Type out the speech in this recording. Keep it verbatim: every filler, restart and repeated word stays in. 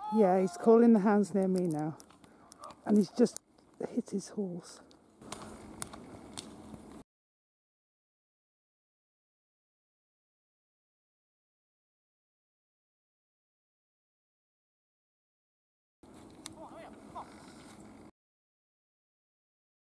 Yeah, he's calling the hounds near me now. And he's just hit his horse.